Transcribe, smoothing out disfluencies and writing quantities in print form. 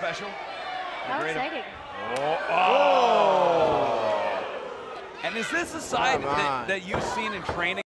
special? How exciting. Oh. And is this a side that you've seen in training?